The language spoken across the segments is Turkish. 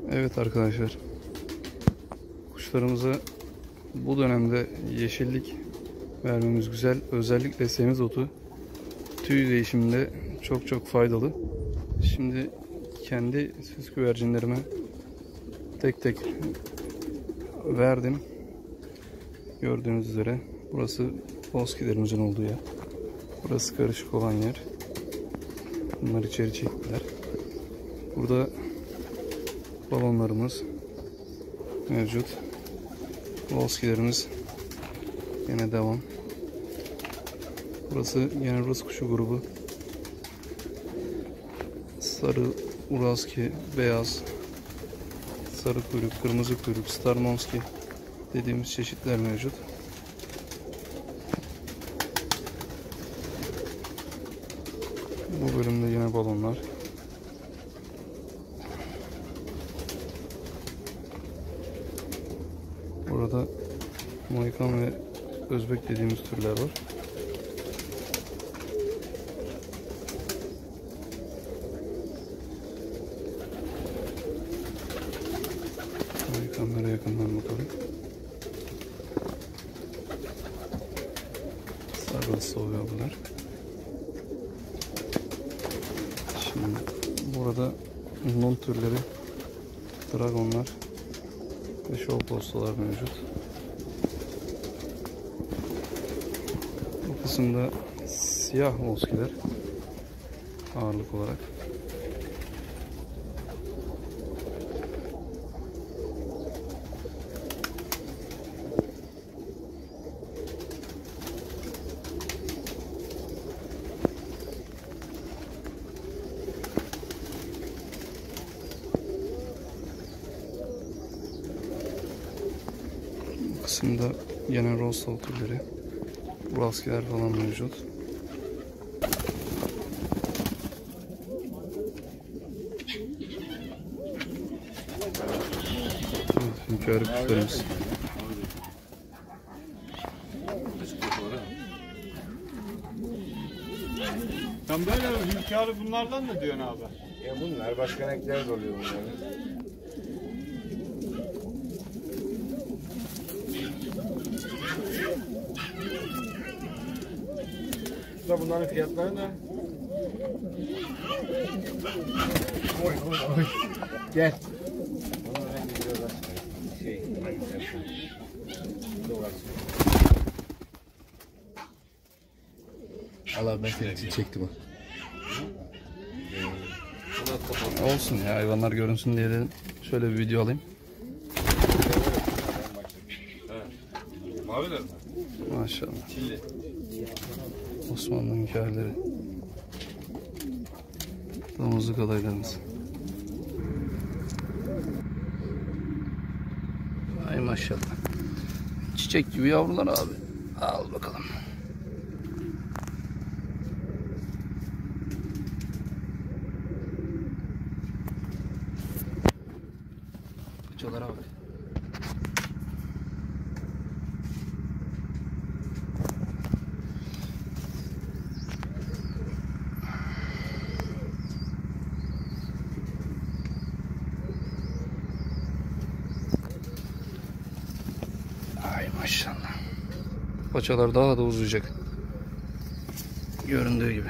Evet arkadaşlar, kuşlarımıza bu dönemde yeşillik vermemiz güzel. Özellikle semizotu tüy değişiminde çok faydalı. Şimdi kendi süs güvercinlerime tek tek verdim. Gördüğünüz üzere burası boskilerimizin olduğu yer. Burası karışık olan yer. Bunlar içeri çektiler. Burada balonlarımız mevcut. Boskilerimiz yine devam. Burası yine Rus kuşu grubu. Sarı Urazki, beyaz, sarı kuyruk, kırmızı kuyruk, Starnowski dediğimiz çeşitler mevcut. Bu bölümde yine balonlar. Burada Mohikan ve Özbek dediğimiz türler var. Mohikanlara yakından bakalım. Sarısı oluyor bunlar. Şimdi burada non türleri, dragonlar ve show postalar mevcut. Bu kısımda siyah moskiler ağırlık olarak. Bu kısımda yine Rostov türleri, Buraskiler falan mevcut. Hünkârı kuşlarımız. Sen böyle hünkârı bunlardan mı diyorsun abi? Ya bunlar başka renkler de oluyor bunların. Da bunların fiyatları ne? Oy. Gel. Bunun rengi biraz Allah ben senin için çektim. Olsun ya, hayvanlar görünsün diye dedim. Şöyle bir video alayım. Maviler mi? Maşallah. Çilli. Osmanlı hünkârları. Damızlık adaylarımız. Ay maşallah. Çiçek gibi yavrular abi. Al bakalım. Fıçalara bak. Ay maşallah. Paçalar daha da uzayacak. Göründüğü gibi.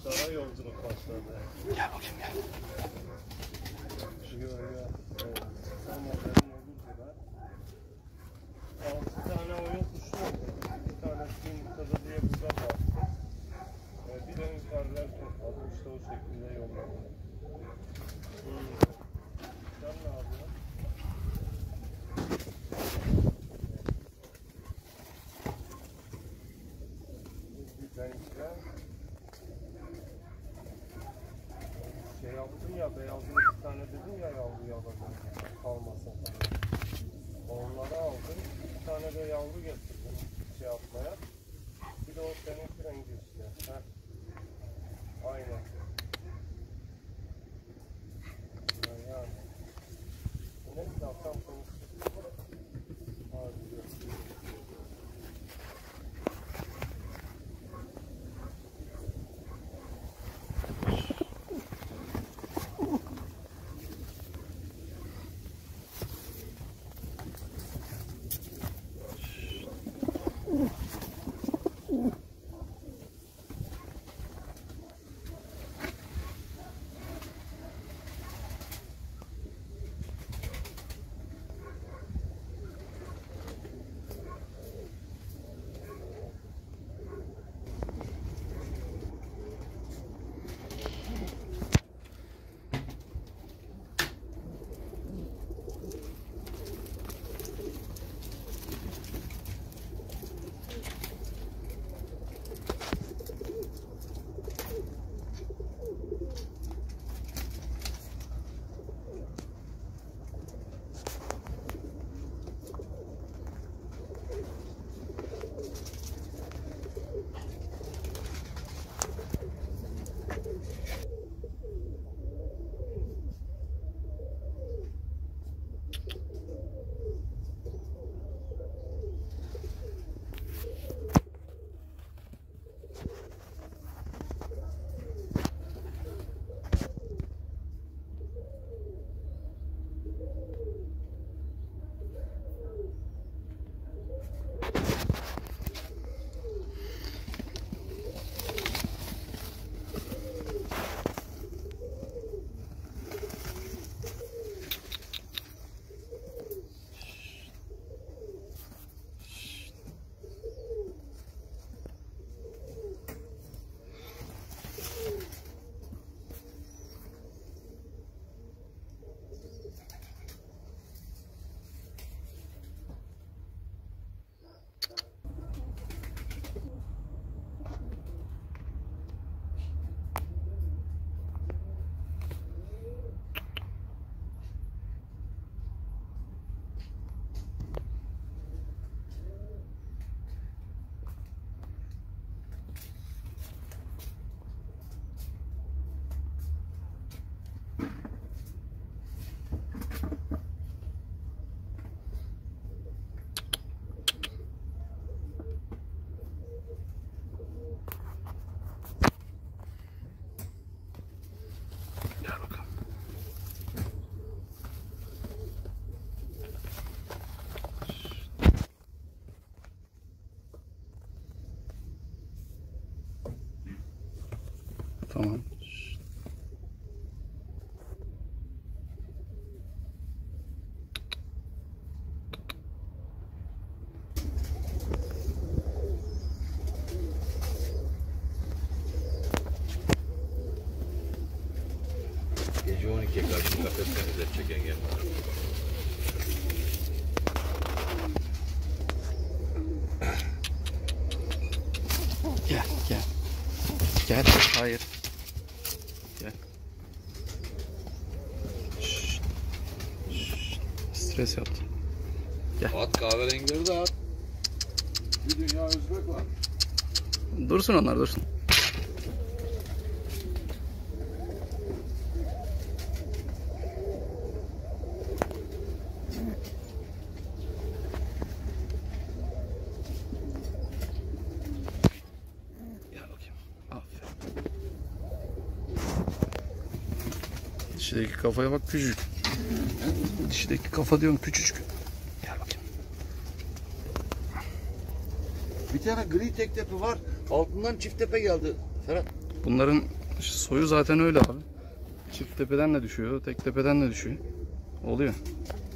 Kara yolculuk başladı. Gel bakayım gel. Yo. Evet. Tam haberin olunca da 6 tane oyun kuşu oldu. Bir tanesi yumurtada diye burada baktı. Bir de yukarılar topladı. İşte o şekilde yolladı. Sen ne yapıyorsun? Şey yaptım ya, beyazlı 2 tane dedim ya yavru yapacağım, kalmasın falan. Onları aldım, 2 tane de yavru getirdim şey yapmaya. Bir de o seninki rengi işte. Heh. Aynen. Yani. Neyse akşam konuşuruz. Hadi görüşürüz. Tamam. Gece 12'ye karşı kafes temizletecek engel var. Gel gel. Gel. Hayır. Gel. Şşt. Şşt. Stres yaptı. At kahverengileri de at. Bir dünya özbek var. Dursun onlar dursun. Gel bakayım. Aferin. Dişideki kafaya bak küçücük. Dişideki kafa diyorum küçücük. Gel bakayım. Bir tane gri tek tepe var. Altından çift tepe geldi. Ferhat. Bunların soyu zaten öyle abi. Çift tepeden de düşüyor, tek tepeden de düşüyor. Oluyor.